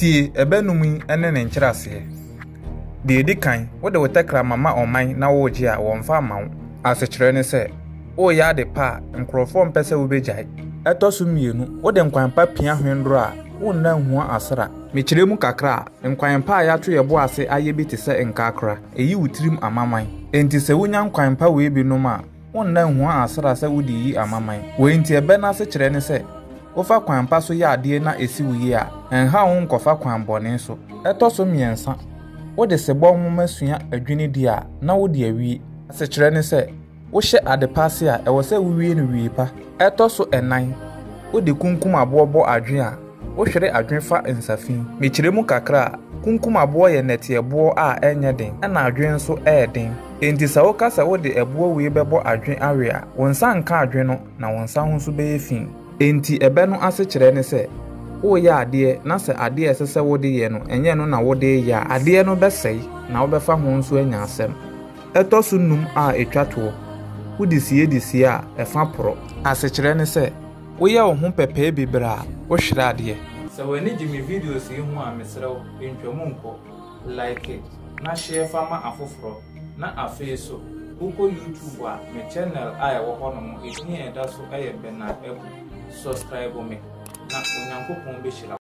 tie ebenum ene ne nkyerase de edi kan wo de wotekra mama oman na wo gye a wonfa amawo asekyere ne se o ya de pa nkrofo mpese wo bejai etoso mienu wo de nkwanpa pia hwendro a wonna huwa asra mekire mu kakra nkwanpa ya to yebo ase aye bi te se nkakra eyi wutirim amaman enti se wonya nkwanpa we bi no ma wonna huwa asra se wodi yi amaman we enti ebe na asekyere ne se ofa kwanpa so ya ade na esi wuyi a enha wo nkofa kwanbone so etoso miensa wo de se bo nwoma sua adwini di a na wo de awie asekyere ne se wo hye adepase a ewo se wuwie no wie pa etoso enan wo de kunkum abobo adwen a wo hwere adwen fa nsafin mekire mu kakra kunkum abo ye nete ebo a enye den na adwen so den enti sa wo kasa wo de ebo we bebo adwen awe a wonsa nka adwen no na wonsa ho so be fin enti ebe no asekyere ne se wo ya ade na se ade esese wo de ye no enye no na wo de ya ade no besei na wo befa ho nso anya asem etoso num a etwato wo de sie a efa pro asekyere ne se wo ya wo ho pepe bibra wo hwere ade se wani gimi videos yi ho a mesrew entwamu nko like it na share fama afoforo na afeso uko YouTube a me channel a wo ho no mo ehia eda so aye bena ebu subscribe me na onyankopon be shira